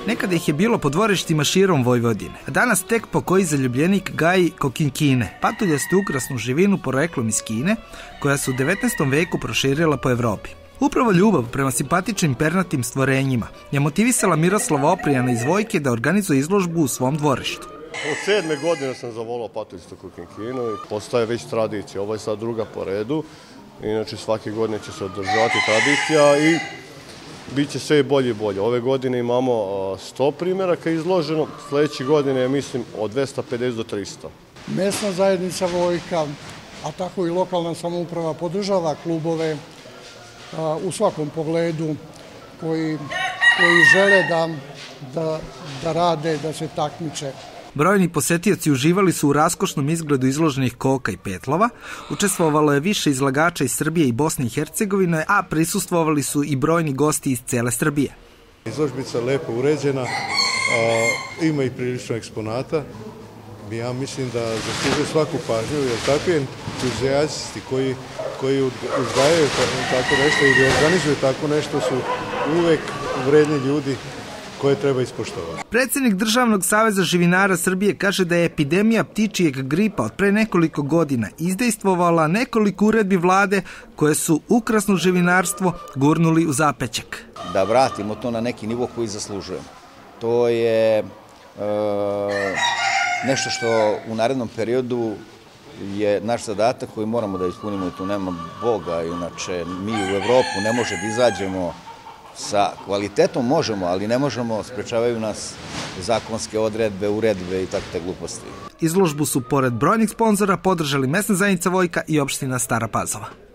Nekada ih je bilo po dvorištima širom Vojvodine, a danas tek po koji zaljubljenik gaji kokinkine, patuljastu ukrasnu živinu poreklom iz Kine, koja se u 19. veku proširila po Evropi. Upravo ljubav prema simpatičnim pernatim stvorenjima je motivisala Miroslava Oprijana iz Vojke da organizuje izložbu u svom dvorištu. Od 7. godine sam zavolao patuljastu kokinkinu i postaje već tradicija. Ovo je sad druga po redu. Inače svake godine će se održavati tradicija i bit će sve bolje i bolje. Ove godine imamo 100 primjeraka izloženo, sljedeće godine mislim od 250 do 300. Mesna zajednica Vojka, a tako i lokalna samouprava podržava klubove u svakom pogledu koji žele da rade, da se takmiče. Brojni posetioci uživali su u raskošnom izgledu izloženih koka i petlova, učestvovalo je više izlagača iz Srbije i Bosne i Hercegovine, a prisustvovali su i brojni gosti iz cele Srbije. Izložbica je lepo uređena, ima i prilično eksponata. Ja mislim da zaslužuje svaku pažnju, jer takvi entuzijasti koji uzgajaju tako nešto ili organizuju tako nešto su uvek vredni ljudi koje treba ispoštovati. Predsjednik Državnog saveza živinara Srbije kaže da je epidemija ptičijeg gripa od pre nekoliko godina izdejstvovala nekoliko uredbi vlade koje su ukrasno živinarstvo gurnuli u zapećak. Da vratimo to na neki nivo koji zaslužujemo. To je nešto što u narednom periodu je naš zadatak koji moramo da ispunimo i tu nema Boga. Inače, mi u Evropu ne može da izađemo sa kvalitetom, možemo, ali ne možemo, sprečavaju nas zakonske odredbe, uredbe i takve gluposti. Izložbu su pored brojnih sponzora podržali mesna zajednica Vojka i opština Stara Pazova.